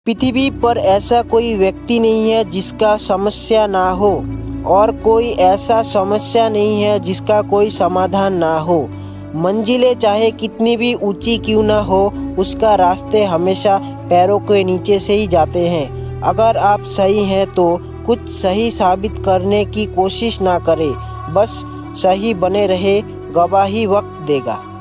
पृथ्वी पर ऐसा कोई व्यक्ति नहीं है जिसका समस्या ना हो, और कोई ऐसा समस्या नहीं है जिसका कोई समाधान ना हो। मंजिलें चाहे कितनी भी ऊंची क्यों ना हो, उसका रास्ते हमेशा पैरों के नीचे से ही जाते हैं। अगर आप सही हैं तो कुछ सही साबित करने की कोशिश ना करें, बस सही बने रहे, गवाही वक्त देगा।